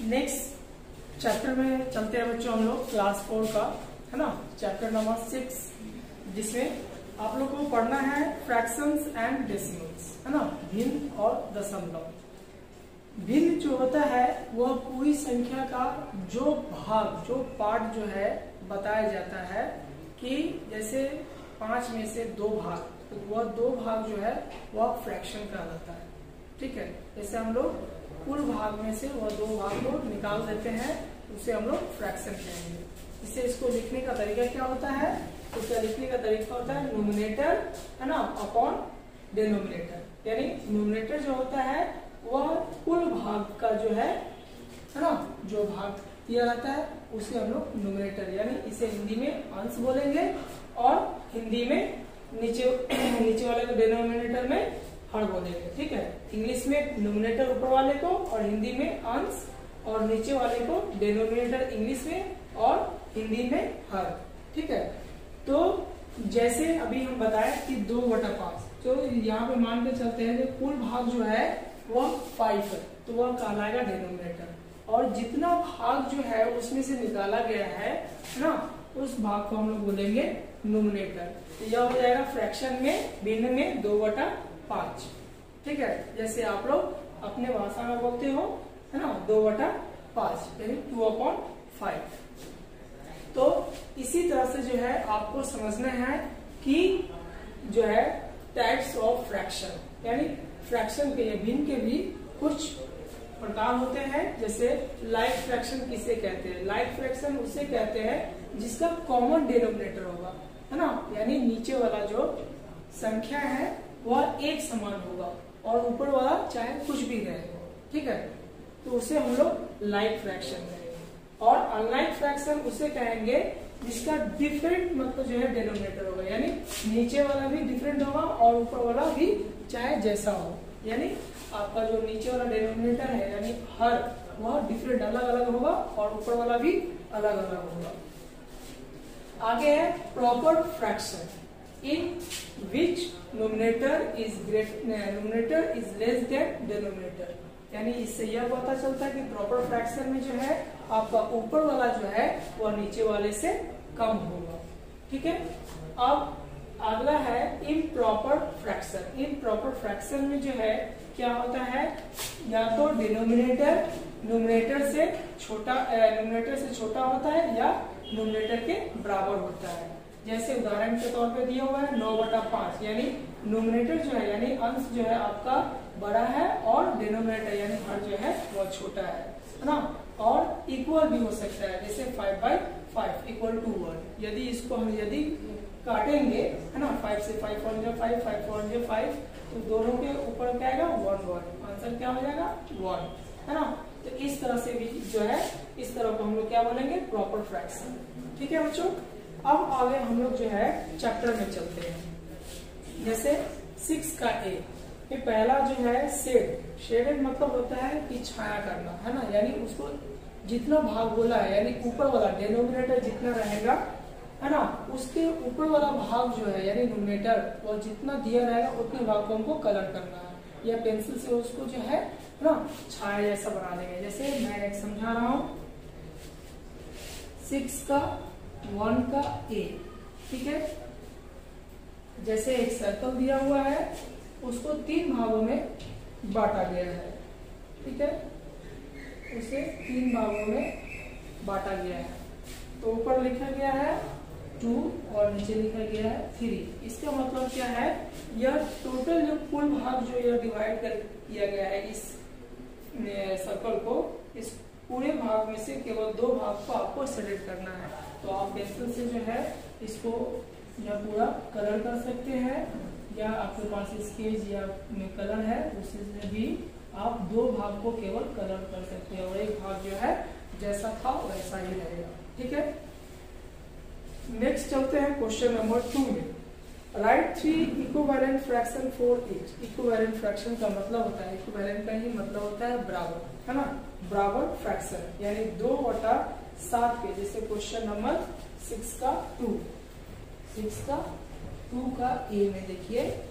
Next chapter में चलते हैं बच्चों, हम लोग क्लास 4 का, है ना, चैप्टर नंबर 6, जिसमें आप लोग को पढ़ना है फ्रैक्शंस एंड डेसिमल्स, है ना, भिन्न और दशमलव। भिन्न जो होता है वह पूरी संख्या का जो भाग, जो पार्ट जो है बताया जाता है कि जैसे 5 में से 2 भाग, तो वह 2 भाग जो है वह फ्रैक्शन कहलाता है। ठीक है, जैसे हम लोग कुल भाग में से वह 2 भाग को निकाल देते हैं, उसे हम लोग फ्रैक्शन कहेंगे। इससे इसको लिखने का तरीका क्या होता है, उसका लिखने का तरीका होता है न्यूमरेटर, है ना, अपॉन डिनोमिनेटर। यानी न्यूमरेटर जो होता है वह कुल भाग का जो है ना, जो भाग दिया जाता है उसे हम लोग न्यूमरेटर, यानी इसे हिंदी में अंश बोलेंगे, और हिंदी में नीचे वाले को डिनोमिनेटर में हर बोलेंगे। ठीक है, इंग्लिश में न्यूमरेटर ऊपर वाले को और हिंदी में अंश, और नीचे वाले को डिनोमिनेटर इंग्लिश में और हिंदी में हर। ठीक है, तो जैसे अभी हम बताए कि 2/5, तो यहाँ पे मान के चलते हैं कि कुल भाग जो है वह 5 है, तो वह कहलाएगा डिनोमिनेटर, और जितना भाग जो है उसमें से निकाला गया है ना, उस भाग को हम लोग बोलेंगे न्यूमरेटर। तो यह हो जाएगा फ्रैक्शन में, भिन्न में 2/5। ठीक है, जैसे आप लोग अपने भाषा में बोलते हो, है ना, 2/5 यानी 2/5। तो इसी तरह से जो है आपको समझना है कि जो है टाइप्स ऑफ फ्रैक्शन, यानी फ्रैक्शन के या भिन्न के भी कुछ प्रकार होते हैं। जैसे लाइक फ्रैक्शन किसे कहते हैं, लाइक फ्रैक्शन उसे कहते हैं जिसका कॉमन डिनोमिनेटर होगा, है ना, यानी नीचे वाला जो संख्या है वह एक समान होगा और ऊपर वाला चाहे कुछ भी रहे। ठीक है, तो उसे हम लोग लाइक फ्रैक्शन कहेंगे। और अनलाइक फ्रैक्शन उसे कहेंगे जिसका डिफरेंट मतलब जो है डिनोमिनेटर होगा, यानी नीचे वाला भी डिफरेंट होगा और ऊपर वाला भी चाहे जैसा हो, यानी आपका जो नीचे वाला डिनोमिनेटर है यानी हर, वह डिफरेंट अलग अलग होगा और ऊपर वाला भी अलग अलग होगा। आगे है proper fraction, in which numerator is less than denominator. यानी इससे यह पता चलता है कि प्रॉपर फ्रैक्शन में जो है आपका ऊपर वाला जो है वह नीचे वाले से कम होगा। ठीक है, अब अगला है इम्प्रॉपर फ्रैक्शन। इम्प्रॉपर फ्रैक्शन में जो है क्या होता है, या तो डिनोमिनेटर न्यूमरेटर से छोटा होता है या न्यूमरेटर के बराबर होता है। जैसे उदाहरण के तौर पे दिया हुआ है 9/5, यानी न्यूमरेटर जो है यानी अंश जो है आपका बड़ा है और डिनोमिनेटर यानी हर जो है वह छोटा है ना, और इक्वल भी हो सकता है, जैसे 5/5 इक्वल टू 1। यदि इसको हम यदि काटेंगे, है ना, 5 से 5 1 5 5 4 5, तो दोनों के ऊपर क्या आएगा 1 1, आंसर क्या हो जाएगा 1, है ना। तो इस तरह से भी जो है, इस तरह को हम लोग क्या बोलेंगे, प्रॉपर फ्रैक्शन। ठीक है बच्चों, अब आगे हम लोग जो है चैप्टर में चलते हैं। जैसे 6 का ए, ये पहला जो है शेडेड मतलब होता है कि छाया करना, है ना, यानी उसको जितना भाग बोला है यानी ऊपर वाला डिनोमिनेटर जितना रहेगा, है ना, उसके ऊपर वाला भाग जो है यानी न्यूमरेटर वो जितना दिया रहेगा उतने भाग को हमको कलर करना है, या पेंसिल से उसको जो है ना छाया जैसा बना देंगे। जैसे मैं एक समझा रहा हूँ, 6 का 1 का ए। ठीक है, जैसे एक सर्कल दिया हुआ है उसको 3 भागों में बांटा गया है। ठीक है, उसे 3 भागों में बांटा गया है, तो ऊपर लिखा गया है 2 और नीचे लिखा गया है 3। इसका मतलब क्या है, यह टोटल जो कुल भाग जो यह डिवाइड किया गया है इस सर्कल को, इस पूरे भाग में से केवल 2 भाग को आपको सेलेक्ट करना है। तो आप पेंसिल से जो है इसको या पूरा कलर कर सकते हैं, या आपके पास स्केच या कलर है उससे भी आप 2 भाग को केवल कलर कर सकते हैं, और एक भाग जो है जैसा था वैसा ही रहेगा। ठीक है, नेक्स्ट चलते हैं क्वेश्चन नंबर 2 में। Right 3 equivalent fraction for each. Equivalent fraction का मतलब होता है, इक्विवेलेंट का ही मतलब होता है बराबर, है ना, बराबर फ्रैक्शन, यानी 2/7 के। जैसे क्वेश्चन नंबर 6 का 2 का ए में देखिए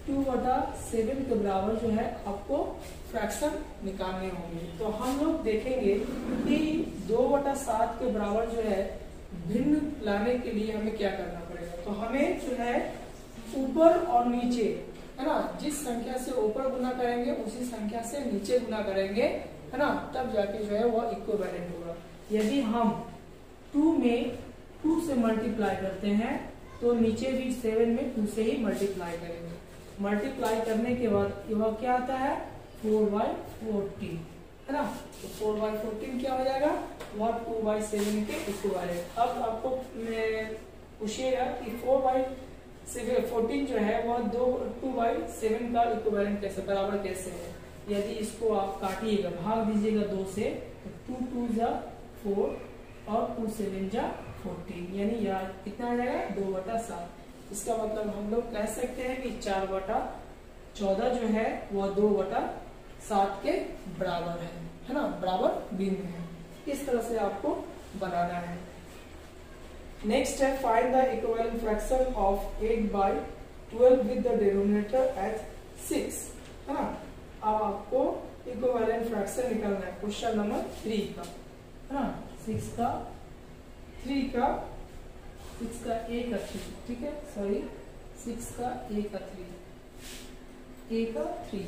2/7 के बराबर जो है आपको फ्रैक्शन निकालने होंगे। तो हम लोग देखेंगे कि 2/7 के बराबर जो है भिन्न लाने के लिए हमें क्या करना पड़ेगा। तो हमें जो है ऊपर और नीचे, है ना, जिस संख्या से ऊपर गुना करेंगे उसी संख्या से नीचे गुना करेंगे, है ना, तब जाके जो है वह इक्विवेलेंट होगा। यदि हम 2 में 2 से मल्टीप्लाई करते हैं तो नीचे भी 7 में 2 से ही मल्टीप्लाई करेंगे। मल्टीप्लाई करने के बाद वह क्या आता है 4/14, है ना। तो 4/14 क्या हो जाएगा, वह 2/7 के इक्विवेलेंट। अब आपको पूछिएगा कि 4/14 जो है वह 2/7 का इक्विवेलेंट कैसे, बराबर कैसे है। यदि इसको आप काटिएगा, भाग दीजिएगा 2 से, तो 2 2 जा 4 और 2 7 जा 14, यानी यह कितना आ जाएगा 2/7। इसका मतलब हम लोग कह सकते हैं कि 4/14 जो है वह 2/7 के बराबर है ना, बराबर भिन्न है। इस तरह से आपको बनाना है। नेक्स्ट है find the equivalent fraction of 8/12 with the denominator as 6, है ना। अब आपको इक्विवेलेंट फ्रैक्शन निकालना है क्वेश्चन नंबर 3 का, है ना। 6 का 3 का 6 का A का 3, ठीक है, सॉरी 6 का A का 3, A का 3।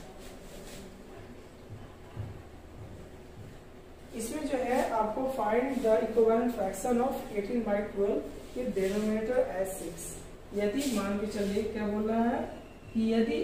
इसमें जो है आपको find the equivalent fraction of 18/12 with denominator as 6। यदि मान के चलिए क्या बोल रहा है कि यदि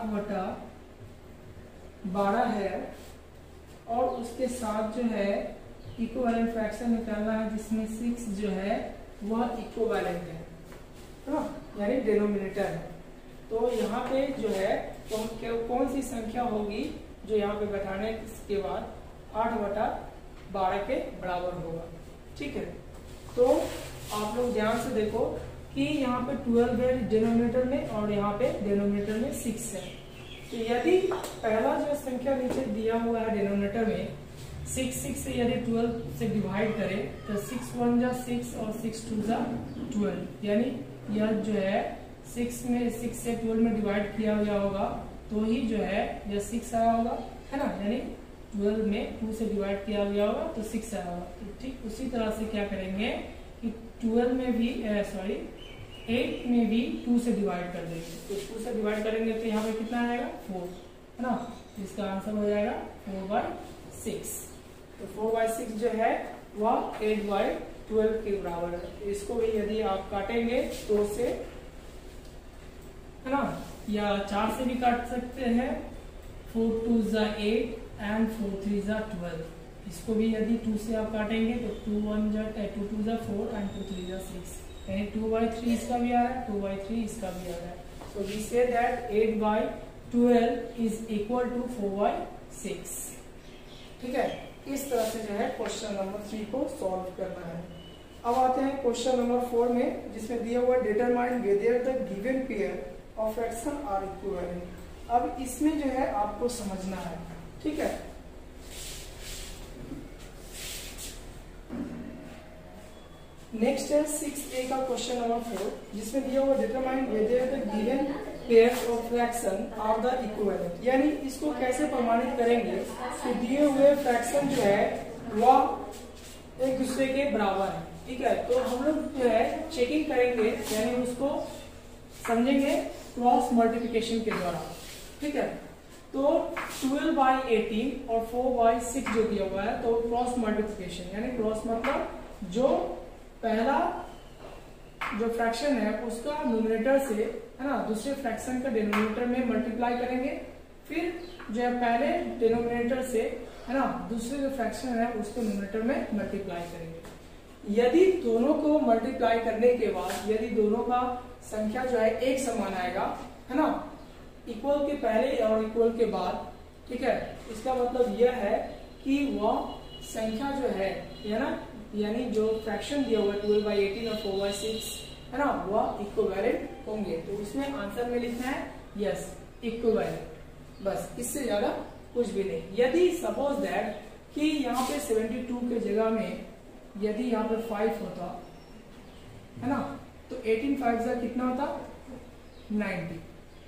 8/12 है और उसके साथ जो है इक्विवेलेंट फ्रैक्शन निकालना है जिसमें 6 जो है वह इक्विवेलेंट है ना, यानी डिनोमिनेटर है। तो यहाँ पे जो है कौन सी संख्या होगी जो यहाँ पे बैठाने के बाद 8/12 के बराबर होगा, ठीक है। तो आप लोग ध्यान से देखो कि यहाँ पे 12 है डिनोमिनेटर में और यहाँ पे डिनोमिनेटर में 6 है। तो यदि पहला जो संख्या नीचे दिया हुआ है डिनोमिनेटर में 6 से यदि 12 से डिवाइड करें तो 6 1 जा 6 और 6 2 जा 12, यानी यह जो है 6 से 12 में डिवाइड किया गया होगा तो ही जो है यह 6 आया होगा, है ना, यानी 12 में 2 से डिवाइड किया गया होगा तो 6 आया होगा। तो ठीक उसी तरह से क्या करेंगे कि 12 में भी 8 में भी 2 से डिवाइड कर देंगे। तो 2 से डिवाइड करेंगे तो यहाँ पे कितना आएगा 4, है ना। इसका आंसर हो जाएगा 4/6। तो 4/6 जो है वह 8/12 के बराबर है। इसको भी यदि आप काटेंगे 2 से, है ना, या 4 से भी काट सकते हैं। 4 2 जा 8 एंड 4 3 जा 12। इसको भी यदि 2 से आप काटेंगे तो 2 1 जा 2 2 जा 4 एंड 2 3 जा 6, यानी 2/3 इसका भी आ रहा है, 2/3 इसका भी आ रहा है। So we say that 8/12 is equal to 4/6, ठीक है। इस तरह से जो है क्वेश्चन नंबर 3 को सॉल्व करना है। अब आते हैं क्वेश्चन नंबर 4 में, जिसमें दिया हुआ determine whether the given pair of fraction are equivalent. अब इसमें जो है आपको समझना है, ठीक है। नेक्स्ट है 6A का क्वेश्चन नंबर 4, जिसमें दिया हुआ determine whether the given pairs of fraction are the equivalent. यानी इसको कैसे प्रमाणित करेंगे कि दिए हुए फ्रैक्शन जो है वह एक दूसरे के बराबर है, ठीक है। तो हम लोग जो है चेकिंग करेंगे, यानी उसको समझेंगे क्रॉस मल्टीप्लिकेशन के द्वारा, ठीक है। तो 12/18 और 4/6 जो दिया हुआ है, तो क्रॉस मल्टीप्लिकेशन, यानी क्रॉस मतलब जो पहला जो फ्रैक्शन है उसका न्यूमरेटर से, है ना, दूसरे फ्रैक्शन का डिनोमिनेटर में मल्टीप्लाई करेंगे। फिर जो है पहले डिनोमिनेटर से, है ना, दूसरे जो फ्रैक्शन है उसको न्यूमरेटर में मल्टीप्लाई करेंगे। यदि दोनों को मल्टीप्लाई करने के बाद यदि दोनों का संख्या जो है एक समान आएगा, है ना, इक्वल के पहले और इक्वल के बाद, ठीक है, इसका मतलब यह है कि वह संख्या जो है ना, यानी जो फ्रैक्शन दिया हुआ है 12/18 और 4/6, है ना, वह इक्विवेलेंट होंगे। तो उसमें आंसर में लिखना है यस इक्विवेलेंट, बस, इससे ज्यादा कुछ भी नहीं। यदि सपोज दैट कि यहाँ पे 72 के जगह में यदि यहाँ पे 5 होता, है ना, तो 18 5 कितना होता 90,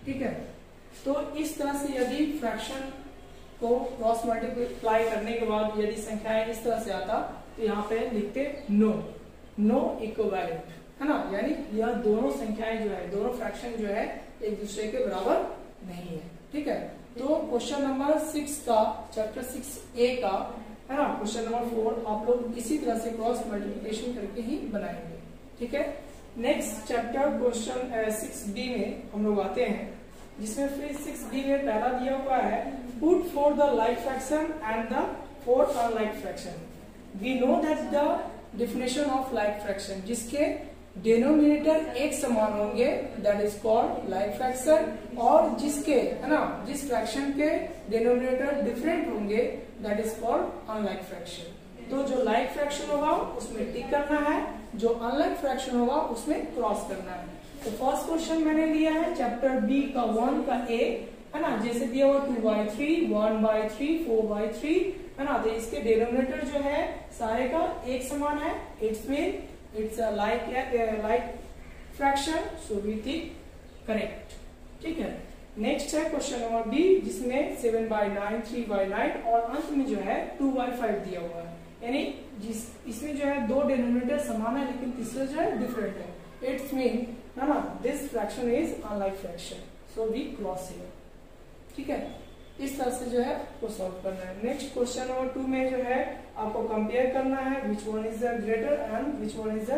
ठीक है। तो इस तरह से यदि फ्रैक्शन को क्रॉस मल्टीप्लाई करने के बाद यदि संख्याएं इस तरह से आता तो यहाँ पे लिखते नो इक्विवेलेंट, है ना, यानी यह दोनों संख्याएं जो है, दोनों फ्रैक्शन जो है एक दूसरे के बराबर नहीं है, ठीक है। तो क्वेश्चन नंबर 6 का, चैप्टर 6A का, है ना, क्वेश्चन नंबर 4 आप लोग इसी तरह से क्रॉस मल्टीप्लिकेशन करके ही बनाएंगे, ठीक है। नेक्स्ट चैप्टर क्वेश्चन 6B में हम लोग आते हैं, जिसमें फिर 6B में पहला दिया हुआ है put for the like fraction and the for unlike fraction. We know that the definition of like fraction, जिसके डिनोमिनेटर एक समान होंगे that is called like fraction, और जिसके, है ना, जिस फ्रैक्शन के डिनोमिनेटर डिफरेंट होंगे that is called unlike fraction. तो जो लाइक फ्रैक्शन होगा उसमें टिक करना है, जो अनलाइक फ्रैक्शन होगा उसमें क्रॉस करना है। तो फर्स्ट क्वेश्चन मैंने लिया है चैप्टर बी का 1 का ए, है ना, जैसे दिया हुआ 2/3, 1/3, 4/3, है ना। तो इसके डिनोमिनेटर जो है सारे का एक समान है, it's a like fraction, so we think correct, ठीक है। नेक्स्ट है क्वेश्चन नंबर बी, जिसमें 7/9, 3/9 और अंत में जो है 2/5 दिया हुआ है, यानी इसमें जो है दो डिनोमिनेटर समान है लेकिन तीसरा जो है डिफरेंट है। इट्स मीन, है ना, this fraction is unlike fraction, so we cross here, ठीक है। इस तरह से जो है आपको सॉल्व करना है। नेक्स्ट क्वेश्चन नंबर 2 में जो है आपको कंपेयर करना है which one is the greater and which one is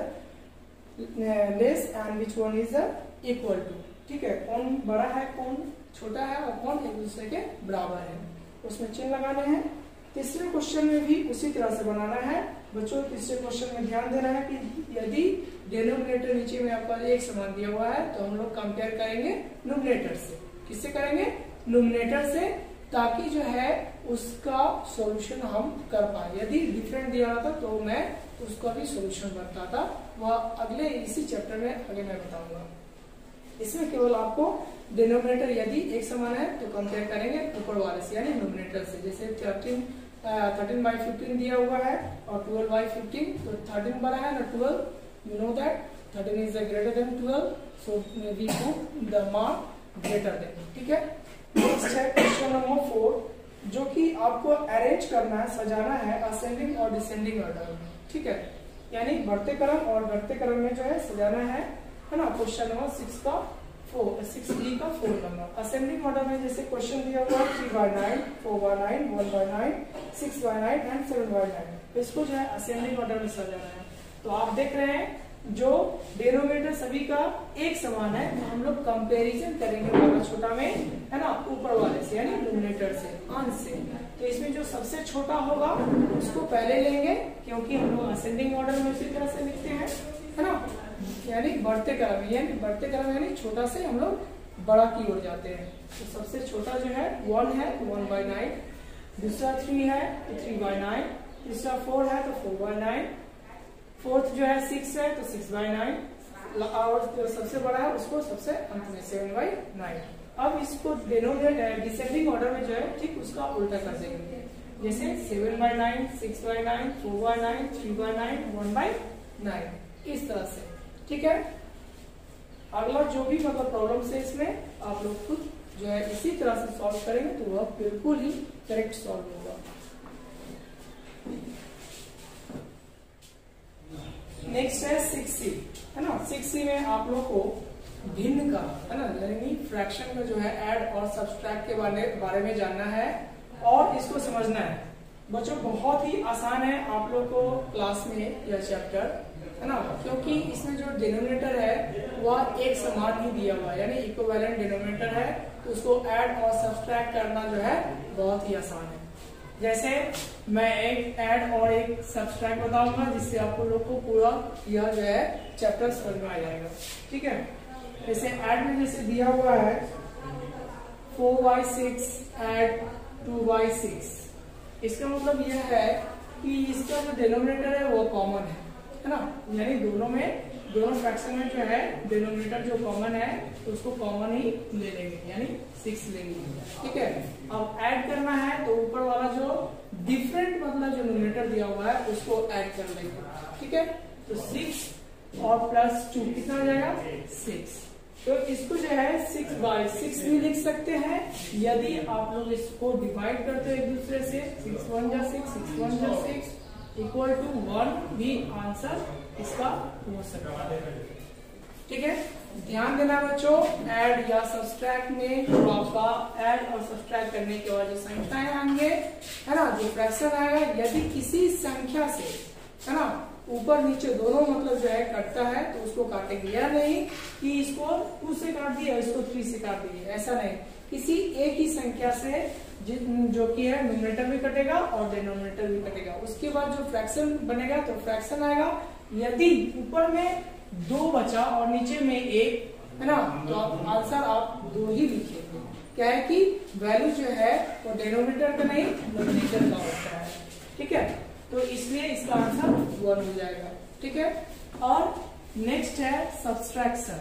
the less and which one is the equal to, ठीक है। कौन बड़ा है, कौन छोटा है और कौन एक दूसरे के बराबर है, उसमें चिन्ह लगाने हैं। तीसरे क्वेश्चन में भी उसी तरह से बनाना है बच्चों। तीसरे क्वेश्चन में ध्यान देना है कि यदि डिनोमिनेटर नीचे में आपका एक समान दिया हुआ है तो हम लोग कंपेयर करेंगे न्यूमरेटर से। किससे करेंगे? न्यूमरेटर से, ताकि जो है उसका सॉल्यूशन हम कर पाए। यदि डिफरेंट दिया था तो मैं उसका भी सॉल्यूशन बनता था, वह अगले इसी चैप्टर में आगे मैं बताऊंगा। इसमें केवल आपको डिनोमिनेटर यदि एक समान है तो कंपेयर करेंगे ऊपर वाले से यानी न्यूमरेटर से। जैसे 13/15 दिया हुआ है और 12/15, तो 13 बड़ा है ना 12, you know that 13 is greater than 12, so we put the mark greater than, ठीक है। नेक्स्ट है क्वेश्चन नंबर 4, जो कि आपको अरेंज करना है, सजाना है असेंडिंग और डिसेंडिंग ऑर्डर में, ठीक है, यानी बढ़ते क्रम और घटते क्रम में जो है सजाना है ना। क्वेश्चन नंबर 6D का 4 नंबर असेंडिंग ऑर्डर में जैसे क्वेश्चन दिया हुआ 3/9, 4/9, 1/9, 6/9 एंड 7/9, तो इसको जो है असेंडिंग ऑर्डर में सजाना है। तो आप देख रहे हैं जो डिनोमिनेटर सभी का एक समान है, तो हम लोग कंपैरिजन करेंगे बड़ा छोटा में, है ना, ऊपर वाले से यानी न्यूमरेटर से, अंश से। तो इसमें जो सबसे छोटा होगा उसको पहले लेंगे, क्योंकि हम लोग असेंडिंग ऑर्डर में उसी तरह से लिखते हैं, है ना, यानी बढ़ते क्रम, यानी बढ़ते क्रम यानी छोटा से हम लोग बड़ा की ओर जाते हैं। तो सबसे छोटा जो है 1 है तो 1/9, दूसरा 3 है तो 3/9, तीसरा 4 है तो 4/9, फोर्थ जो है 6 है तो 6/9, और जो सबसे बड़ा है उसको सबसे अंत में 7/9। अब इसको डिसेंडिंग ऑर्डर में जो है ठीक उसका उल्टा कर देंगे, जैसे 7/9, 6/9, 4/9, 3/9, 1/9, इस तरह से, ठीक है। अगला जो भी मतलब प्रॉब्लम है इसमें आप लोग खुद जो है इसी तरह से सॉल्व करेंगे तो वह बिल्कुल ही करेक्ट सॉल्व होगा। नेक्स्ट है 6C, है ना। 6C में आप लोग को भिन्न का, है ना, यानी फ्रैक्शन में जो है ऐड और सब्सट्रैक्ट के बारे में जानना है और इसको समझना है। बच्चों बहुत ही आसान है आप लोग को क्लास में यह चैप्टर, है ना, क्योंकि इसमें जो डिनोमिनेटर है वह एक समान ही दिया हुआ है, यानी इक्विवेलेंट डिनोमिनेटर है, तो उसको ऐड और सब्सट्रैक्ट करना जो है बहुत ही आसान है। जैसे मैं एक ऐड और एक सब्सट्रैक्ट बताऊंगा जिससे आप लोग को पूरा यह जो है चैप्टर समझ में आ जाएगा, ठीक है। जैसे ऐड में जैसे दिया हुआ है 4/6 ऐड 2/6, इसका मतलब यह है कि इसका जो डिनोमिनेटर है वो कॉमन है ना, यानी दोनों फ्रैक्शन में जो है डिनोमिनेटर जो कॉमन है तो उसको कॉमन ही ले लेंगे, यानी 6 लेंगे, ठीक है। अब ऐड करना है तो ऊपर वाला जो डिफरेंट मतलब जो न्यूमरेटर दिया हुआ है उसको ऐड कर लेंगे, ठीक है। तो 6 और +2 कितना हो जाएगा 6, तो इसको जो है 6/6 भी लिख सकते हैं। यदि आप लोग इसको डिवाइड करते हो एक दूसरे से 6 1 जा 6 6 1 जा 6 इक्वल टू 1 भी आंसर इसका हो सकता है। ठीक है, ध्यान देना बच्चों, ऐड या सब्सट्रैक्ट में जो आपका ऐड और सब्सट्रैक्ट करने के बाद जो संख्याएं आएंगे, है ना, जो फ्रैक्शन आएगा, यदि किसी संख्या से, है ना, ऊपर नीचे दोनों मतलब जो है कटता है तो उसको काटेंगे। यह नहीं कि इसको 2 से काट दिया इसको 3 से काट दिया, ऐसा नहीं। किसी एक ही संख्या से जो कि है न्यूमरेटर भी कटेगा और डिनोमिनेटर भी कटेगा। उसके बाद जो फ्रैक्शन बनेगा तो फ्रैक्शन आएगा। यदि ऊपर में 2 बचा और नीचे में 1, है ना, तो आप आंसर आप 2 ही लिखेंगे। क्या है कि वैल्यू जो है वो डिनोमिनेटर का नहीं न्यूमरेटर का होता है। ठीक है, तो इसलिए इसका आंसर 1 हो जाएगा। ठीक है, और नेक्स्ट है सब्सट्रैक्शन।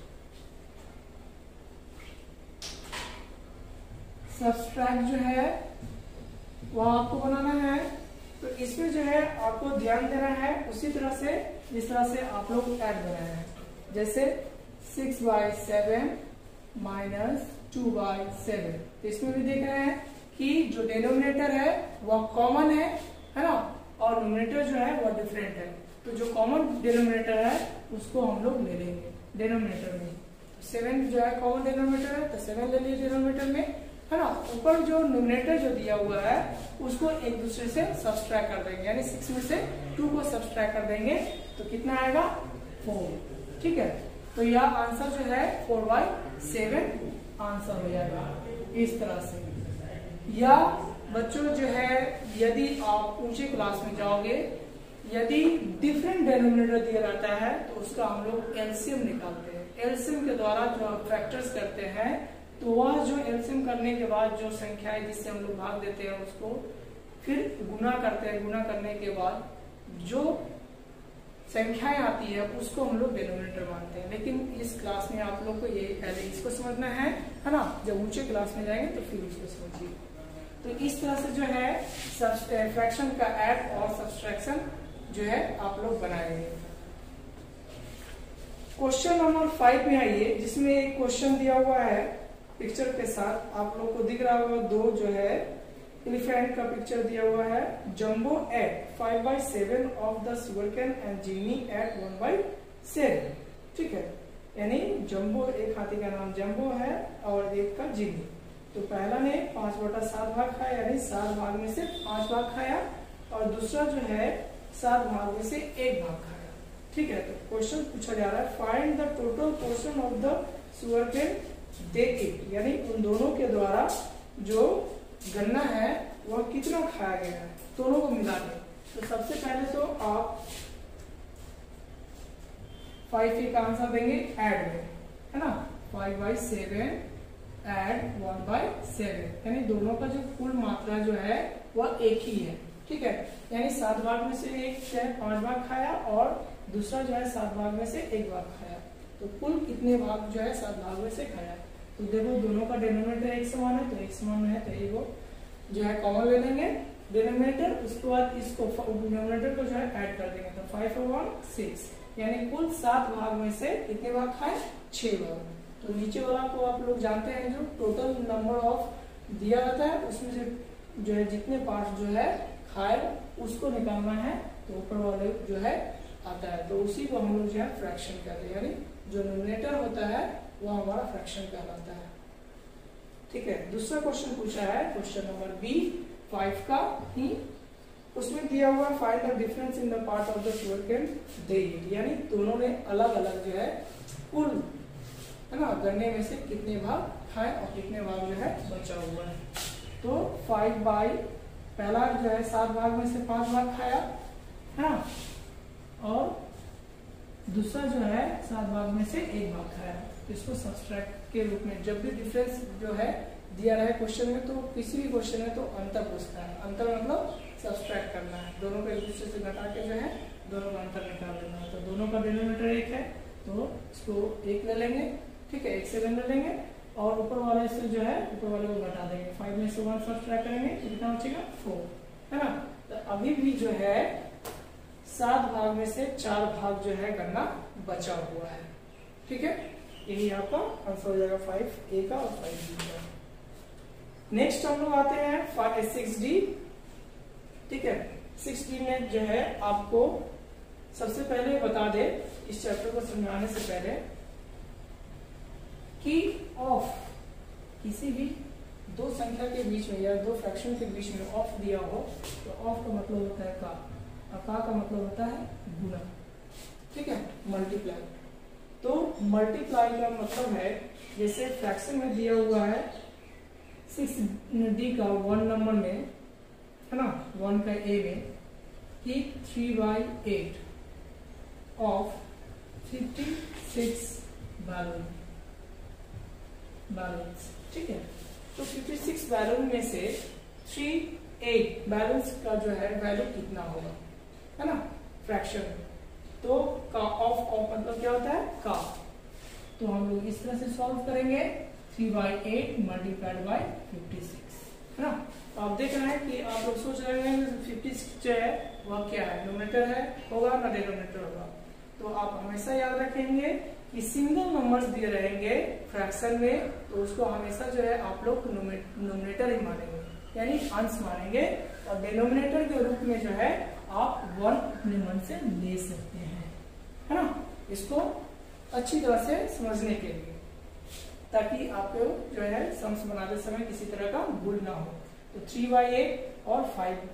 सब्सट्रैक्ट जो है वो आपको बनाना है, तो इसमें जो है आपको ध्यान देना है उसी तरह से जिस तरह से आप लोग ऐड बनाए हैं। जैसे 6/7 माइनस 2/7, तो इसमें भी देख रहे हैं कि जो डिनोमिनेटर है वह कॉमन है ना, और न्यूमरेटर जो है वह डिफरेंट है। तो जो कॉमन डिनोमिनेटर है उसको हम लोग ले लेंगे डिनोमिनेटर में। 7 जो है कॉमन डिनोमिनेटर है तो 7 ले लिए डिनोमिनेटर में, है ना। ऊपर जो न्यूमरेटर जो दिया हुआ है उसको एक दूसरे से सब्सट्रैक्ट कर देंगे, यानी 6 में से 2 को सब्सट्रैक्ट कर देंगे तो कितना आएगा 4। ठीक है, तो यह आंसर जो है 4/7 आंसर हो जाएगा इस तरह से। या बच्चों जो है यदि आप ऊंचे क्लास में जाओगे, यदि डिफरेंट डिनोमिनेटर दिया जाता है तो उसका हम लोग एलसीएम निकालते हैं। एलसीएम के द्वारा जो आप फैक्टर्स करते हैं तो वह जो एलसीएम करने के बाद जो संख्या है जिससे हम लोग भाग देते हैं उसको फिर गुना करते हैं। गुना करने के बाद जो संख्याएं आती है उसको हम लोग डिनोमिनेटर मानते हैं। लेकिन इस क्लास में आप लोग को ये पहले इसको समझना है ना। जब ऊंचे क्लास में जाएंगे तो फिर उसको समझिए। तो इस तरह से जो है फ्रैक्शन का ऐड और सब्सट्रैक्शन जो है आप लोग बनाएंगे। क्वेश्चन नंबर 5 में आइए, जिसमें एक क्वेश्चन दिया हुआ है पिक्चर के साथ। आप लोग को दिख रहा होगा 2 जो है एलिफेंट का पिक्चर दिया हुआ है। Jumbo ate 5/7 of the sugarcane and Jimmy ate 1/7। ठीक है, यानी जंबो, एक हाथी का नाम जंबो है और एक का जिम्मी। तो पहला ने 5/7 भाग खाया, यानी 7 भाग में से 5 भाग खाया, और दूसरा जो है 7 भाग में से 1 भाग खाया। ठीक है, तो क्वेश्चन पूछा जा रहा है find the total portion of the sugarcane they ate, यानी उन दोनों के द्वारा जो गन्ना है वह कितना खाया गया है दोनों को मिला के। तो सबसे पहले तो आप 5 का आंसर देंगे ऐड में, है ना। 5/7 ऐड 1/7, यानी दोनों का जो कुल मात्रा जो है वह एक ही है। ठीक है, यानी 7 भाग में से एक जो है 5 भाग खाया और दूसरा जो है 7 भाग में से 1 भाग खाया। तो कुल कितने भाग जो है 7 भाग में से खाया। तो देखो दोनों का डिनोमिनेटर एक समान है, तो एक समान है तो ये जो है कॉमन ले लेंगे डिनोमिनेटर। उसके बाद इसको डिनोमिनेटर को जो है ऐड कर देंगे, तो 5 और 1 6, यानी कुल 7 भाग में से कितने भाग खाए 6 भाग। तो नीचे वाला को आप लोग जानते हैं जो टोटल नंबर ऑफ दिया जाता है उसमें से जो है जितने पार्ट जो है खाए उसको निकालना है, तो ऊपर वाले जो है आता है, तो उसी को हम लोग जो है फ्रैक्शन कहते हैं, यानी जो न्यूमरेटर होता है वह हमारा फ्रैक्शन कहलाता है। ठीक है, दूसरा क्वेश्चन पूछा है क्वेश्चन नंबर बी 5 का ही, उसमें दिया हुआ find the difference in the part of the sugarcane they ate, यानी दोनों ने अलग अलग जो है कुल, है ना, गन्ने में से कितने भाग खाए और कितने भाग जो है बचा हुआ है। तो 5 पहला जो है 7 भाग में से 5 भाग खाया, है ना, और दूसरा जो है 7 भाग में से 1 भाग खाया। इसको सब्सट्रैक्ट के रूप में जब भी डिफरेंस जो है दिया रहे क्वेश्चन में, तो किसी भी क्वेश्चन में तो अंतर पूछता है। अंतर मतलब सब्सट्रैक्ट करना है, दोनों को एक दूसरे से घटा के जो है दोनों का अंतर निकाल देना है। तो दोनों का डिनोमिनेटर 1 है तो इसको 1 ले लेंगे। ठीक है, 1 से ले लेंगे और ऊपर वाले से जो है ऊपर वाले को घटा देंगे। 5 में से 1 सब्सट्रैक्ट करेंगे तो कितना बचेगा 4, है ना। तो अभी भी जो है 7 भाग में से 4 भाग जो है गन्ना बचा हुआ है। ठीक है, यही आपका आंसर हो जाएगा 5A का और 5B का। नेक्स्ट हम लोग आते हैं 6D। ठीक है, 6D में जो है आपको सबसे पहले बता दे इस चैप्टर को समझाने से पहले कि ऑफ किसी भी दो संख्या के बीच में या दो फ्रैक्शन के बीच में ऑफ दिया हो तो ऑफ का मतलब होता है का, और का मतलब होता है गुना। ठीक है, मल्टीप्लाई। तो मल्टीप्लाई का मतलब है जैसे फ्रैक्शन में दिया हुआ है 6D का 1 नंबर में, है ना, 1 का A में कि 3/8 ऑफ 56 बैलेंस। ठीक है, तो 56 बैलेंस में से 38 बैलेंस का जो है वैल्यू कितना होगा, है ना, फ्रैक्शन। तो का ऑफ मतलब क्या होता है का। तो हम लोग इस तरह से सॉल्व करेंगे 3/8 मल्टीप्लाइड बाय 56, है ना। तो आप देख रहे हैं कि आप लोग सोच रहे हैं 56 जो है वह क्या है, न्यूमरेटर है होगा ना डिनोमिनेटर होगा। तो आप हमेशा याद रखेंगे कि सिंगल नंबर्स दिए रहेंगे फ्रैक्शन में तो उसको हमेशा जो है आप लोग न्यूमरेटर ही मानेंगे, यानी अंश मानेंगे, और डिनोमिनेटर के रूप में जो है आप 1 अपने मन से ले सकते हैं, है ना। इसको अच्छी तरह से समझने के लिए, ताकि आपको जो है सम्स बनाते समय किसी तरह का भूल ना हो। तो 3/8 और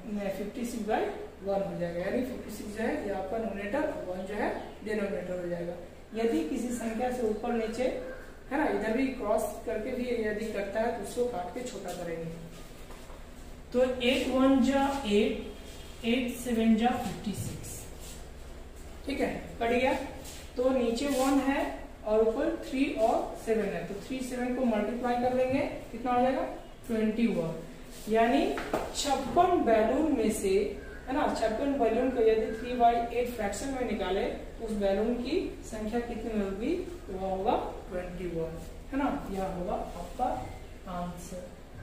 56/1 हो जाएगा, यानी 56 जो है ये आपका न्यूमरेटर और 1 जो है डिनोमिनेटर हो जाएगा। यदि किसी संख्या से ऊपर नीचे, है ना, इधर भी क्रॉस करके भी यदि करता है तो उसको काट के छोटा करेंगे। तो 8 1 जा 8, 8 7 जा 56। ठीक है, कट गया। तो नीचे 1 है और ऊपर 3 और 7 है, तो 3 7 को मल्टीप्लाई कर लेंगे, कितना हो जाएगा 21। यानी 56 बैलून में से, है ना, 56 बैलून को यदि 3/8 फ्रैक्शन में निकाले तो उस बैलून की संख्या कितनी होगी, तो वह होगा 21, है ना। यह होगा आपका आंसर।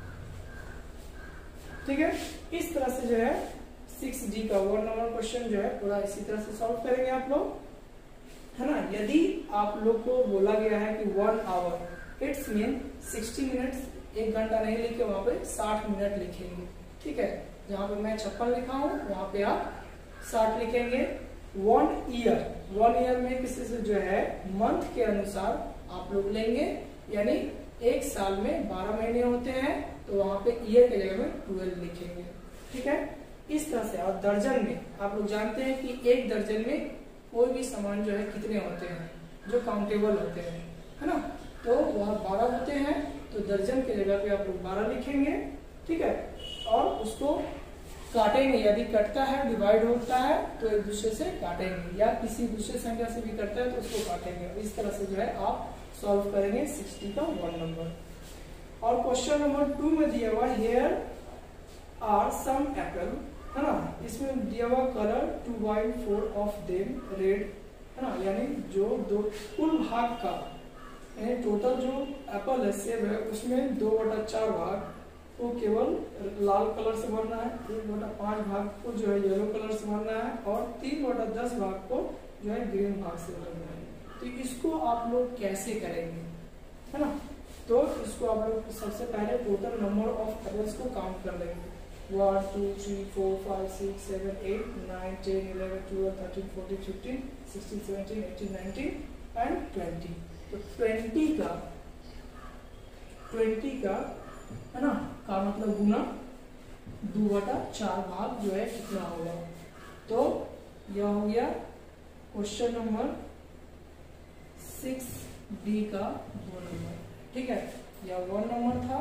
ठीक है, इस तरह से जो है 6D का 1 नंबर क्वेश्चन जो है पूरा इसी तरह से सॉल्व करेंगे आप लोग, है ना। यदि आप लोग को बोला गया है कि 1 आवर, इट्स मीन 60 मिनट्स, 1 घंटा नहीं लिखे, वहां पे 60 मिनट लिखेंगे। ठीक है, जहां पे मैं 56 लिखा हूं वहां पे आप 60 लिखेंगे। 1 ईयर में किसी से जो है मंथ के अनुसार आप लोग लेंगे, यानी 1 साल में 12 महीने होते हैं, तो वहां पे ईयर के जगह में 12 लिखेंगे। ठीक है, इस तरह से। और दर्जन में आप लोग जानते हैं कि 1 दर्जन में कोई भी सामान जो है कितने होते हैं जो काउंटेबल होते हैं, है ना। तो वह 12 होते हैं, तो दर्जन के जगह पे आप लोग 12 लिखेंगे। ठीक है, और उसको काटेंगे, यदि कटता है, डिवाइड होता है तो एक दूसरे से काटेंगे, या किसी दूसरे संख्या से भी कटता है तो उसको काटेंगे। इस तरह से जो है आप सॉल्व करेंगे 60 का 1 नंबर। और क्वेश्चन नंबर 2 में दिया हुआ हियर आर सम एप्पल, है ना, इसमें दिया हुआ कलर 2/4 ऑफ देम रेड, है ना, यानी जो दो कुल भाग का, यानी टोटल जो एप्पल है, सेब है, उसमें 2/4 भाग को केवल लाल कलर से भरना है, 1/5 भाग को जो है येलो कलर से भरना है, और 3/10 भाग को जो है ग्रीन भाग से भरना है। तो इसको आप लोग कैसे करेंगे, है ना। तो इसको आप लोग सबसे पहले टोटल नंबर ऑफ एप्पल्स को काउंट कर लेंगे। 1 2 3 4 5 6 7 8 9 10 11 12 13 14 15 16 17 18 19 एंड 20। तो 20 का है ना, का मतलब गुना 2/4 भाग जो है कितना होगा। तो यह हो गया क्वेश्चन नंबर 6D का 2 नंबर। ठीक है, यह 1 नंबर था।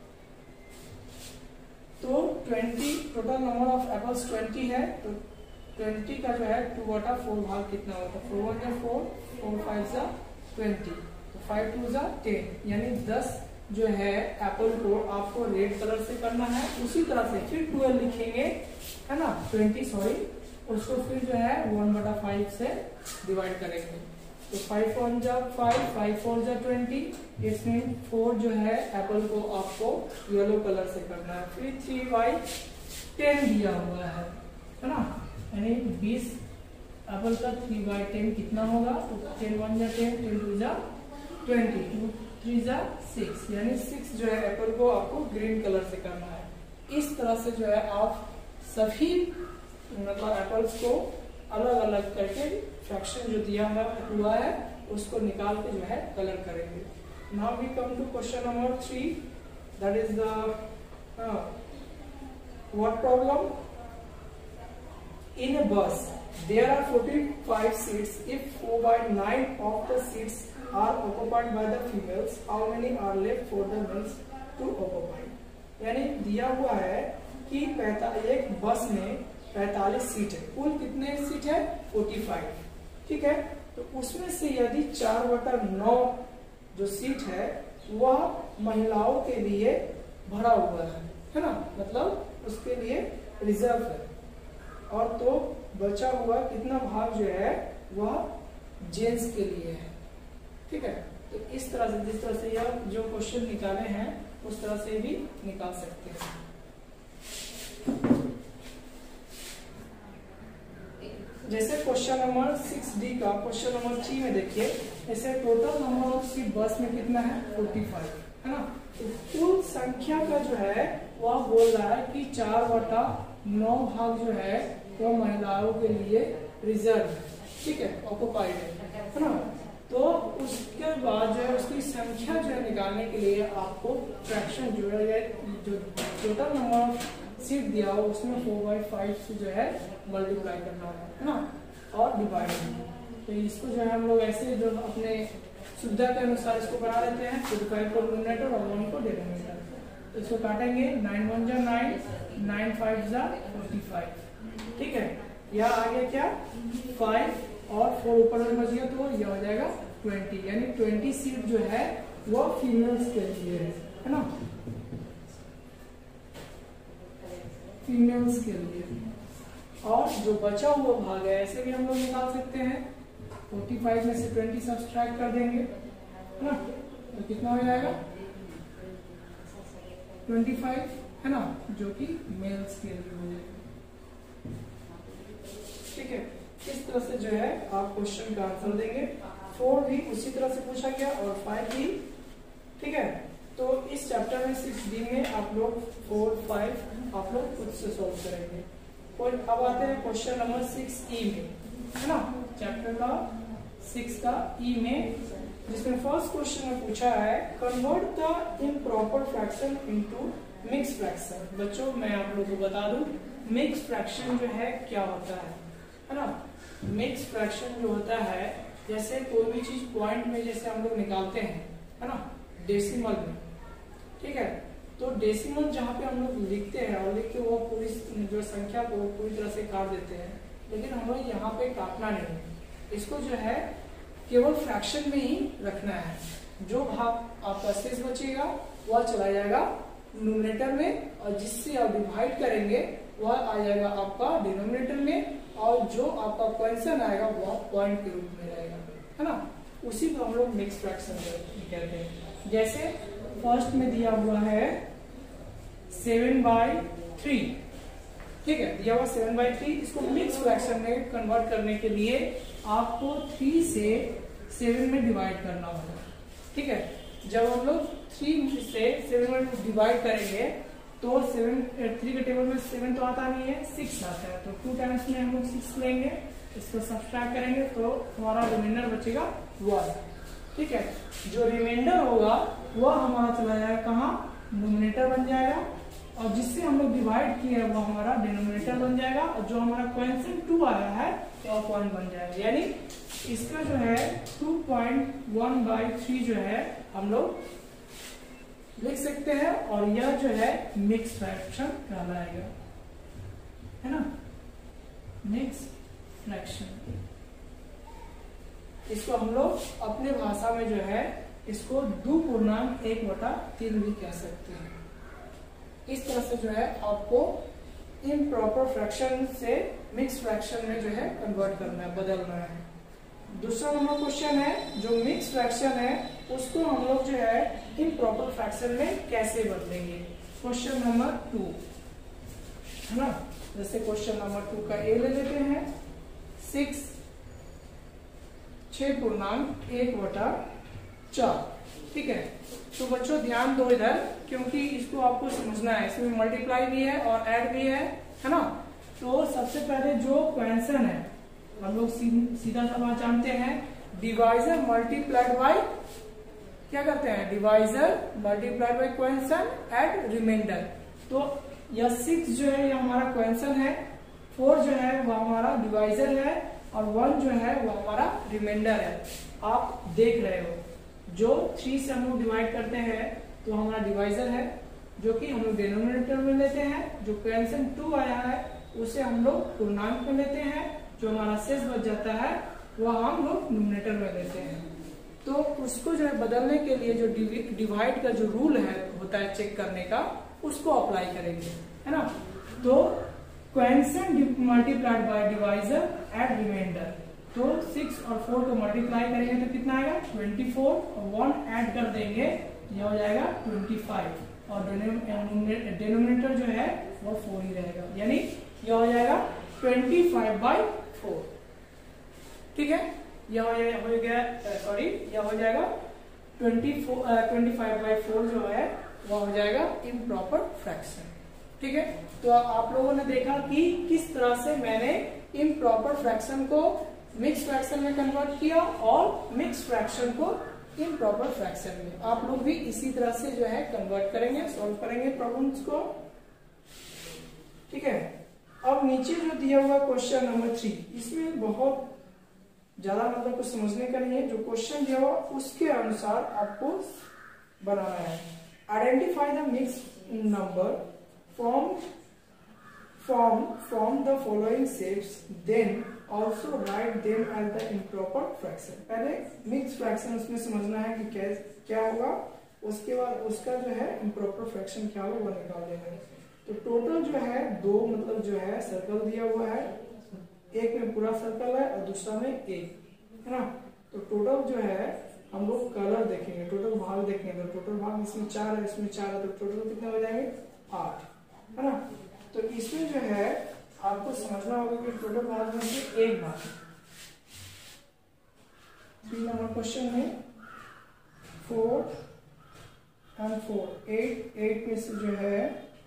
तो 20 टोटल नंबर ऑफ एप्पल्स 20 है, तो 20 का जो है 2/4 भाग कितना होगा, 4 1 जा 4, 4 5 जा 20, तो 5 2 जा 10, यानी 10 जो है एप्पल को आपको रेड कलर से करना है। उसी तरह से फिर 12 लिखेंगे, है ना, 20 सॉरी, उसको फिर जो है 1/5 से डिवाइड करेंगे। तो 5 1 जा 5, 5 4 जा 20, इसमें 4 जो है एप्पल को आपको येलो कलर से करना है। फिर 3/10 दिया हुआ है ना, यानी 20 एप्पल का 3/10 कितना होगा, तो 10 1 जा 10, 10 2 जा 20, 2 3 जा 6, यानी 6 जो है एप्पल को आपको ग्रीन कलर से करना है। इस तरह से जो है आप सभी मतलब एप्पल्स को अलग अलग करके फ्रैक्शन जो दिया हुआ है उसको निकाल के जो है कलर करेंगे। Now we come to question number 3, that is the what problem. In a bus, there are 45 seats. If 4/9 of the seats are occupied by the females, how many are left for the males to occupy? यानी दिया हुआ है कि एक बस में 45 seat है, कुल कितने सीट है 45, ठीक है। तो उसमें से यदि 4/9 जो सीट है वह महिलाओं के लिए भरा हुआ है ना, मतलब उसके लिए रिजर्व है, और तो बचा हुआ कितना भाग जो है वह जेंट्स के लिए है, ठीक है। तो इस तरह से जिस तरह से यह जो क्वेश्चन निकाले हैं उस तरह से भी निकाल सकते हैं। जैसे क्वेश्चन नंबर 6D का क्वेश्चन नंबर 3 में देखिए, ऐसे टोटल नंबर ऑफ सीट बस में कितना है 45, है ना। तो कुल संख्या का जो है वह बोल रहा है कि 4/9 भाग जो है वो महिलाओं के लिए रिजर्व है, ठीक है, ऑक्युपाइड है ना। तो उसके बाद जो है उसकी संख्या जो है निकालने के लिए आपको फ्रैक्शन जो है जो टोटल नंबर ऑफ सीट दिया हो उसमें 4/5 से जो है मल्टीप्लाई करना है ना, और डिवाइड। तो इसको जो है हम लोग ऐसे जो अपने सुविधा के अनुसार इसको बना लेते हैं, 45 को न्यूमरेटर और 1 को डिनोमिनेटर। तो इसको काटेंगे, 9 1 जा 9, 9 5 जा 45, ठीक है। यह आ गया क्या 5 और 4 ऊपर में बच गया तो यह हो जाएगा 20, यानी 20 सीट जो है वो फीमेल्स के लिए है ना, फीमेल्स के लिए। और जो बचा हुआ भाग है ऐसे भी हम लोग निकाल सकते हैं, 45 में से 20 सब्सट्रैक्ट कर देंगे, है ना, तो कितना हो जाएगा 25, है ना, जो कि मेल्स के लिए हो जाएगा, ठीक है। इस तरह से जो है आप क्वेश्चन का आंसर देंगे। 4 भी उसी तरह से पूछा गया और 5 भी, ठीक है। तो इस चैप्टर में 6D में आप लोग 4 5 आप लोग खुद से सॉल्व करेंगे। और अब आते हैं क्वेश्चन नंबर 6E में, है ना, चैप्टर का 6 का E में, जिसमें फर्स्ट क्वेश्चन में पूछा है convert the improper fraction into mix fraction. बच्चों मैं आप लोगों को बता दूं मिक्स फ्रैक्शन जो है क्या होता है ना। मिक्स फ्रैक्शन जो होता है, जैसे कोई भी चीज पॉइंट में जैसे हम लोग निकालते हैं, है ना, डेसिमल में, ठीक है। तो डेसिमल जहाँ पे हम लोग लिखते हैं और लिख के वो पूरी जो संख्या को पूरी तरह से काट देते हैं, लेकिन हम लोग यहाँ पे काटना नहीं, इसको जो है केवल फ्रैक्शन में ही रखना है। जो भाग आपका शेष बचेगा वह चला जाएगा न्यूमरेटर में, और जिससे आप डिवाइड करेंगे वह आ जाएगा आपका डिनोमिनेटर में, और जो आपका क्वेश्चन आएगा वह पॉइंट के रूप में रहेगा, है ना। उसी को हम लोग मिक्स फ्रैक्शन कहते हैं। जैसे फर्स्ट में दिया हुआ है 7/3, ठीक है, दिया हुआ 7/3, इसको मिक्स फ्रैक्शन में कन्वर्ट करने के लिए आपको 3 से 7 में डिवाइड करना होगा, ठीक है। जब हम लोग 3 से 7 में डिवाइड करेंगे तो 3 के टेबल में 7 तो आता नहीं है, 6 आता है, तो 2 टाइम्स में हम लोग 6 लेंगे, इसको सब्सट्रैक्ट करेंगे तो हमारा रिमाइंडर बचेगा 1, ठीक है। जो रिमाइंडर होगा वह हमारा चला जाएगा कहाँ, न्यूमरेटर बन जाएगा, और जिससे हम लोग डिवाइड किए वो हमारा डिनोमिनेटर बन जाएगा, और जो हमारा क्वेश्चन 2 आया है वो पॉइंट बन जाएगा। यानी इसका जो है 2.1/3 जो है हम लोग लिख सकते हैं, और यह जो है मिक्स फ्रैक्शन कहलाएगा, है ना, मिक्स फ्रैक्शन। इसको हम लोग अपने भाषा में जो है इसको 2.1/3 भी कह सकते हैं। इस तरह से जो है आपको इम्प्रॉपर फ्रैक्शन से मिक्स फ्रैक्शन में जो है कन्वर्ट करना है, बदलना है। दूसरा नंबर क्वेश्चन है जो मिक्स फ्रैक्शन है उसको हम लोग जो है इम्प्रॉपर फ्रैक्शन में कैसे बदलेंगे। क्वेश्चन नंबर 2, है ना, जैसे क्वेश्चन नंबर 2 का ए ले लेते हैं, 6 6.1/3 4। ठीक है, तो बच्चों ध्यान दो इधर, क्योंकि इसको आपको समझना है, इसमें मल्टीप्लाई भी है और ऐड भी है ना। तो सबसे पहले जो क्वेश्चन है हम लोग सीधा सा बात जानते हैं, डिवाइजर मल्टीप्लाइड बाय क्या करते हैं, divisor multiplied by question add remainder. तो यह 6 जो है ये हमारा क्वेश्चन है, 4 जो है वो हमारा डिवाइजर है और 1 जो है वो हमारा रिमाइंडर है। आप देख रहे हो जो 3 से हम लोग डिवाइड करते हैं तो हमारा डिवाइजर है, जो कि हम लोग डिनोमिनेटर में लेते हैं। जो क्वेश्चन 2 आया है उसे हम लोग पूर्णांक में लेते हैं, जो हमारा शेष बच जाता है वह हम लोग न्यूमरेटर में लेते हैं। तो उसको जो है बदलने के लिए जो डिवाइड का जो रूल है होता है चेक करने का, उसको अप्लाई करेंगे, है ना। तो question multiplied by divisor add remainder, तो 6 और 4 को मल्टीप्लाई करेंगे तो कितना आएगा 24, और 1 ऐड कर देंगे यह हो जाएगा 25, और डिनोमिनेटर जो है वो 4 ही रहेगा, यानी यह हो जाएगा 25/4। ठीक है, यह हो गया, सॉरी यह हो जाएगा 25/4 जो है वह हो जाएगा इम्प्रॉपर फ्रैक्शन। ठीक है, तो आप लोगों ने देखा कि किस तरह से मैंने इम्प्रॉपर फ्रैक्शन को मिक्स फ्रैक्शन में कन्वर्ट किया और मिक्स फ्रैक्शन को इम्प्रॉपर फ्रैक्शन में। आप लोग भी इसी तरह से जो है कन्वर्ट करेंगे, सॉल्व करेंगे प्रॉब्लम्स को। ठीक है, अब नीचे जो दिया हुआ क्वेश्चन नंबर 3, इसमें बहुत ज्यादा मतलब कुछ समझने का नहीं है, जो क्वेश्चन दिया हुआ उसके अनुसार आपको बनाना है। Identify the mix number from the following shapes, then also write them as the improper fraction। पहले मिक्स फ्रैक्शन उसमें समझना है कि क्या होगा, उसके बाद उसका जो है इम्प्रॉपर फ्रैक्शन क्या होगा वो निकाल देंगे। तो टोटल जो है 2 मतलब जो है सर्कल दिया हुआ है, एक में पूरा सर्कल है और दूसरा में एक, है ना। तो टोटल जो है हम लोग कलर देखेंगे, टोटल भाग देखेंगे, तो टोटल भाग इसमें 4 है, इसमें 4 है, तो टोटल कितने हो जाएंगे 8, है ना। तो इसमें जो है आपको समझना होगा कि टोटल भाग में से एक भाग 3 नंबर क्वेश्चन में 4 and 4 8 में से जो है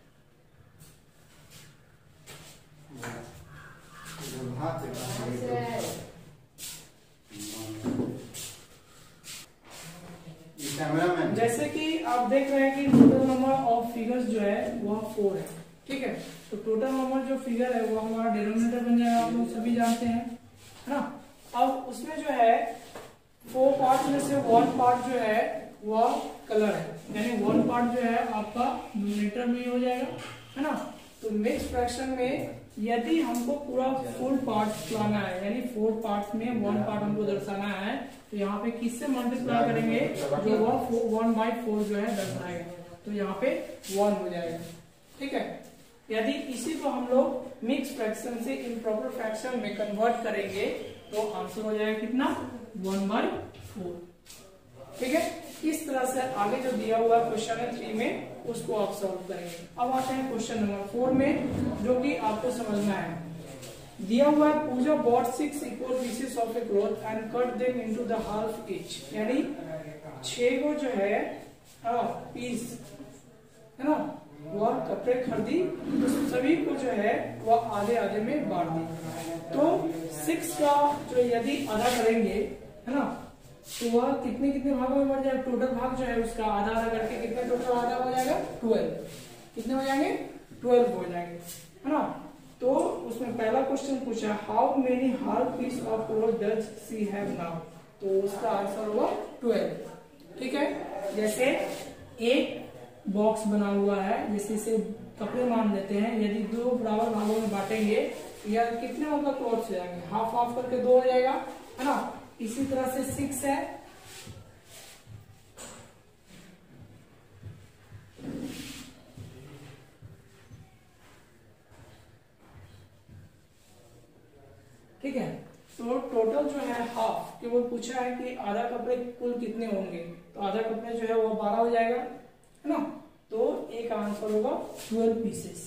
जैसे कि आप देख रहे हैं कि टोटल नंबर ऑफ फिगर्स जो है वह 4 है। ठीक है, तो टोटल नंबर जो फिगर है वो हमारा डिनोमिनेटर बन जाएगा, आप लोग सभी जानते हैं, है ना। अब उसमें जो है 4 पार्ट में से 1 पार्ट जो है वह कलर है, यानी 1 पार्ट जो है आपका न्यूमरेटर में हो जाएगा, है ना। तो मिक्स फ्रैक्शन में यदि हमको पूरा फुल पार्ट लाना है, यानी 4 पार्ट में 1 पार्ट हमको दर्शाना है, तो यहाँ पे किससे मल्टीप्लाई करेंगे, जो वह 1/4 जो है दर्शाएगा, तो यहाँ पे 1 हो जाएगा। ठीक है, यदि इसी को हम लोग मिक्स फ्रैक्शन से इम्प्रॉपर फ्रैक्शन में कन्वर्ट करेंगे तो आंसर हो जाएगा कितना 1/4। ठीक है, इस तरह से आगे जो दिया हुआ क्वेश्चन है 3 में उसको आप सॉल्व करेंगे। अब आते हैं क्वेश्चन नंबर 4 में, जो कि आपको समझना है। दिया हुआ है Pooja bought 6 equal pieces of a cloth and cut them into the half each, यानी 6 को जो है पीस, है ना, वह कपड़े खरीदी, तो सभी को जो है वह आधे आधे में बांट दी। तो 6 का जो यदि आधा करेंगे, है ना, तो वह कितने कितने भागों में बढ़ जाएगा, टोटल भाग जो है उसका आधा आधा करके कितने टोटल आधा हो जाएगा 12, कितने हो जाएंगे 12 हो जाएंगे, है ना। तो उसमें पहला क्वेश्चन पूछा how many half piece of cloth does she have now, तो उसका आंसर होगा 12। ठीक है, जैसे एक बॉक्स बना हुआ है, जैसे इसे कपड़े मान लेते हैं, यदि 2 बराबर भागों में बांटेंगे या कितने मतलब क्लॉथ्स हो जाएंगे, हाफ हाफ करके 2 हो जाएगा, है ना। इसी तरह से 6 है, ठीक है। तो टोटल जो है हाफ, केवल पूछा है कि आधा कपड़े कुल कितने होंगे, तो आधा कपड़े जो है वो 12 हो जाएगा, है ना। तो एक आंसर होगा 12 पीसेस।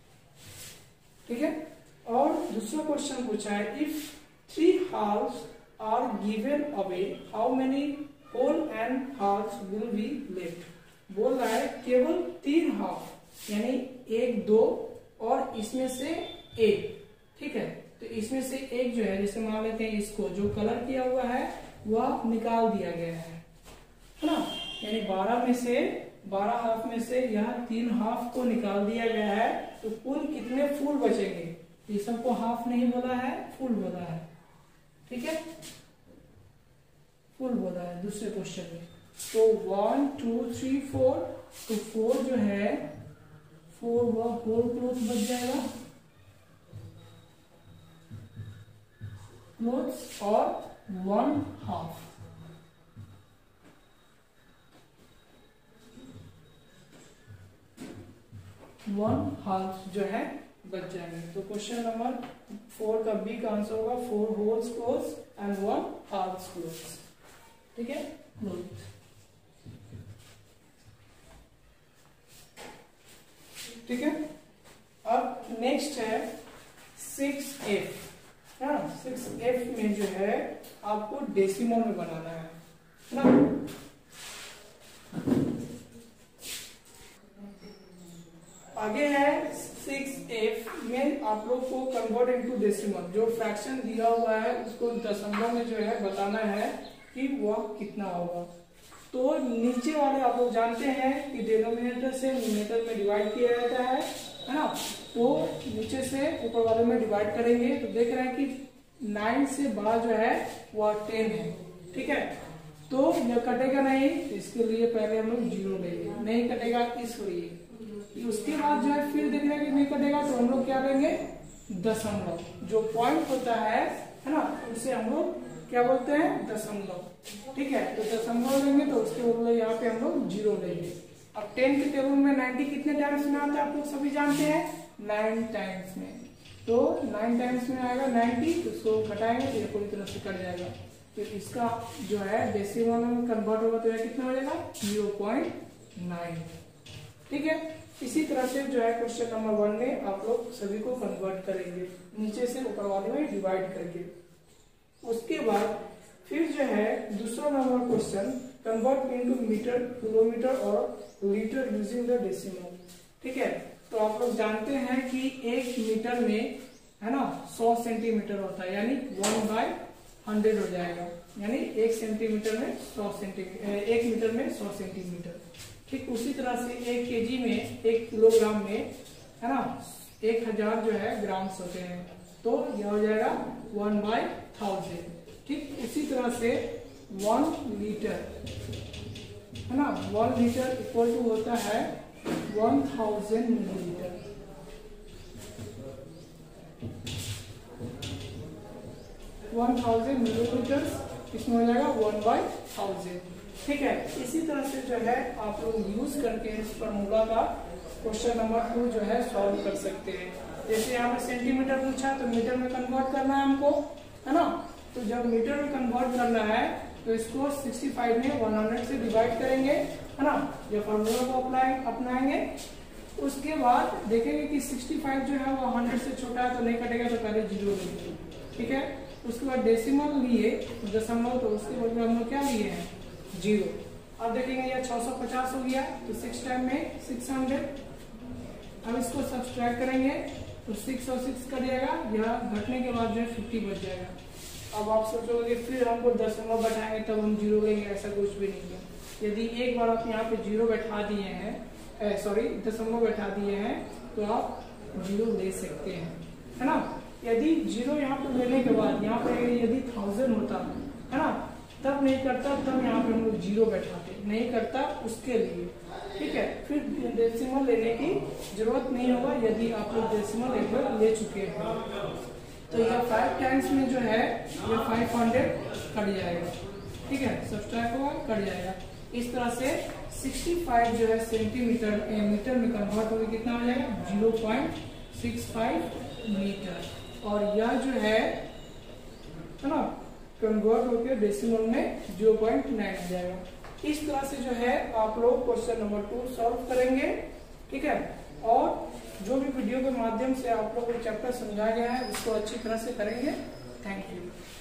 ठीक है, और दूसरा क्वेश्चन पूछा है if 3 halves are given away, how many whole and halves will be left? बोल रहा है केवल 3 हाफ यानी 1, 2 और इसमें से 1, ठीक है। तो इसमें से एक जो है, जैसे मान लेते हैं इसको जो कलर किया हुआ है वह निकाल दिया गया है ना, यानी 12 में से 12 हाफ में से यह 3 हाफ को निकाल दिया गया है। तो कुल कितने फूल बचेंगे? ये सबको हाफ नहीं बोला है, फुल बोला है, ठीक है, फुल बोला है दूसरे क्वेश्चन में। तो 1, 2, 3, 4, तो 4 जो है 4 वह होल क्लोथ बच जाएगा, क्लोथ्स और 1 हाफ, जो है बच जाएंगे। तो क्वेश्चन नंबर 4 का बी का आंसर होगा 4 wholes clothes and 1 half clothes, ठीक है, क्लोथ। ठीक है, अब नेक्स्ट है 6F। 6F में जो है आपको डेसिमल में बनाना है ना। आगे है 6F में आप लोग को कन्वर्ट इनटू डेसिमल, जो फ्रैक्शन दिया हुआ है उसको दशमलव में जो है बताना है कि वह कितना होगा। तो नीचे वाले आप लोग जानते हैं कि डिनोमिनेटर से न्यूमरेटर में डिवाइड किया जाता है ना। तो नीचे से ऊपर वाले में डिवाइड करेंगे तो देख रहे हैं कि 9 से बड़ा जो है वह 10 है, ठीक है। तो यह कटेगा नहीं, तो इसके लिए पहले हम लोग 0 लेंगे, नहीं कटेगा इसलिए। उसके बाद जो है फिर देख रहे हैं कि नहीं कटेगा तो हम लोग क्या लेंगे, दशमलव, जो पॉइंट होता है ना, उसे हम लोग क्या बोलते हैं, दशमलव, ठीक है। तो दशमलव लेंगे तो उसके बदले यहाँ पे हम लोग 0 लेंगे। अब 10 के टेबल में 90 कितने टाइम्स में आता है आप लोग सभी जानते हैं, 9 टाइम्स में। तो 9 टाइम्स में आएगा 90, तो इसको घटाएंगे तो ये पूरी तरह से कट जाएगा। फिर इसका जो है डेसिमल में कन्वर्ट होगा तो यह कितना हो जाएगा, 0.9, ठीक है। इसी तरह से जो है क्वेश्चन नंबर 1 में आप लोग सभी को कन्वर्ट करेंगे, नीचे से ऊपर वाले में डिवाइड करके। उसके बाद फिर जो है दूसरा number question, convert into metre, kilometre और लीटर यूजिंग द डेसिमल, ठीक है। तो आप लोग जानते हैं कि 1 मीटर में है ना 100 सेंटीमीटर होता है, यानी 1/100 हो जाएगा, यानी 1 सेंटीमीटर में 100 सेंटीमीटर, 1 मीटर में 100 सेंटीमीटर। ठीक उसी तरह से 1 केजी में, 1 किलोग्राम में है ना 1000 जो है ग्राम्स होते हैं, तो यह हो जाएगा 1/1000। ठीक उसी तरह से 1 लीटर है ना, 1 लीटर इक्वल टू होता है 1000 मिलीलीटर। 1000 मिलीलीटर इसमें हो जाएगा 1/1000, ठीक है। इसी तरह से जो है आप लोग यूज करके इस फॉर्मूला का क्वेश्चन नंबर 2 जो है सॉल्व कर सकते हैं। जैसे यहाँ पे सेंटीमीटर पूछा तो मीटर में कन्वर्ट करना है हमको, है ना। तो जब मीटर में कन्वर्ट करना है तो इसको 65 में 100 से डिवाइड करेंगे, है ना। जब फॉर्मूला को अपनाएंगे उसके बाद देखेंगे कि 65 जो है वो 100 से छोटा है तो नहीं कटेगा, तो पहले 0 लेंगे, ठीक है। उसके बाद डेसिमल लिए दशमलव, तो उसके बदले हम लोग क्या लिए हैं 0। अब देखेंगे यह 650 हो गया, तो 6 टाइम में 600। अब इसको सब्सट्रैक्ट करेंगे तो 6 और 6 कट जाएगा, यह घटने के बाद जो है 50 बच जाएगा। अब आप सोचोगे फिर हमको दशमलव बैठाएंगे तब हम 0 लेंगे, ऐसा कुछ भी नहीं है। यदि एक बार आप यहाँ पे 0 बैठा दिए हैं, दशमलव बैठा दिए हैं, तो आप 0 ले सकते हैं, है ना। यदि 0 यहाँ पे लेने के बाद यहाँ पे यदि 1000 होता है ना, तब नहीं करता, तब यहाँ पे हम लोग 0 बैठाते, नहीं करता उसके लिए, ठीक है। फिर डेसिमल लेने की जरूरत नहीं होगा यदि आप लोग डेसिमल एक बार ले चुके हैं। तो यह 5 टाइम्स में जो है यह 500 कट जाएगा, ठीक है, सब्सट्रैक्ट होगा कट जाएगा। इस तरह से 65 जो है सेंटीमीटर मीटर में कन्वर्ट होकर कितना हो जाएगा 0.65 मीटर, और यह जो है ना कन्वर्ट होकर डेसिमल में 0.9 हो जाएगा। इस तरह से जो है आप लोग क्वेश्चन नंबर 2 सॉल्व करेंगे, ठीक है। और जो भी वीडियो के माध्यम से आप लोगों को चैप्टर समझाया गया है उसको अच्छी तरह से करेंगे। Thank you.